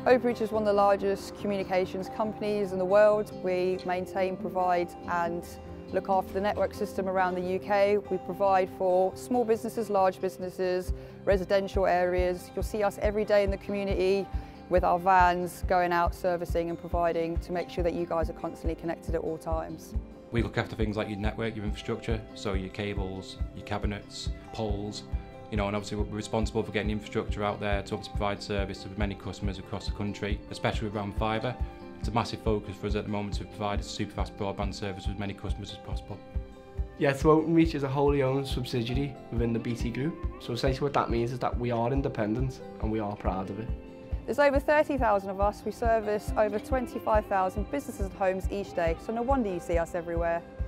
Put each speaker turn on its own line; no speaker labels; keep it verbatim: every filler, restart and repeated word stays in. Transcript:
Openreach is one of the largest communications companies in the world. We maintain, provide and look after the network system around the U K. We provide for small businesses, large businesses, residential areas. You'll see us every day in the community with our vans going out servicing and providing to make sure that you guys are constantly connected at all times.
We look after things like your network, your infrastructure, so your cables, your cabinets, poles, you know, and obviously we're responsible for getting infrastructure out there to obviously provide service to many customers across the country, especially around fibre. It's a massive focus for us at the moment to provide a super fast broadband service with as many customers as possible.
Yeah, so Openreach is a wholly owned subsidiary within the B T Group. So essentially what that means is that we are independent and we are proud of it.
There's over thirty thousand of us. We service over twenty-five thousand businesses and homes each day, so no wonder you see us everywhere.